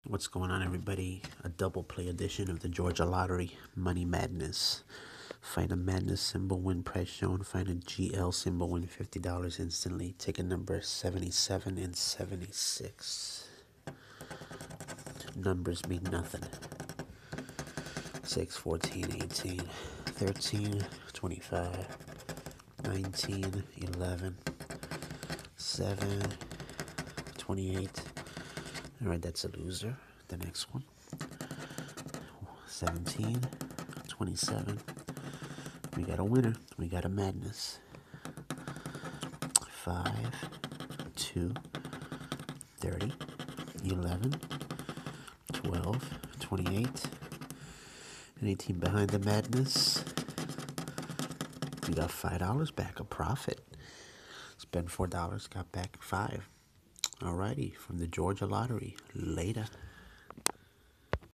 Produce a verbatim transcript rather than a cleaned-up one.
What's going on, everybody? A double play edition of the Georgia Lottery Money Madness. Find a madness symbol, win price shown. Find a G L symbol, win fifty dollars instantly. Ticket number seventy-seven and seventy-six. Numbers mean nothing. six, fourteen, eighteen, thirteen, twenty-five, nineteen, eleven, seven, twenty-eight. All right, that's a loser. The next one. seventeen, twenty-seven. We got a winner. We got a madness. five, two, thirty, eleven, twelve, twenty-eight, and eighteen behind the madness. We got five dollars back, a profit. Spent four dollars, got back five. Alrighty, from the Georgia Lottery. Later.